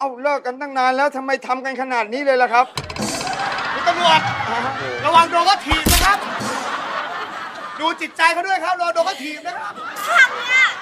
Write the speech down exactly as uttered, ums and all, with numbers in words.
เอาเลิกกันตั้งนานแล้วทำไมทำกันขนาดนี้เลยล่ะครับคุณตำรวจระวังโดนเขาถีบนะครับดูจิตใจเขาด้วยครับระวังโดนเขาถีบนะครับข้างเนี่ย